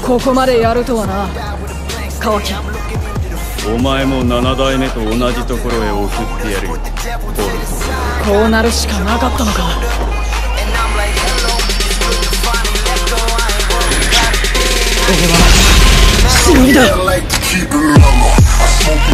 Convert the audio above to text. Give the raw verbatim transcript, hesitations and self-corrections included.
ここまでやるとはな、カワキ。 お前も七代目と同じところへ送ってやるよ、ボルト。 こうなるしかなかったのか。これは忍びだ。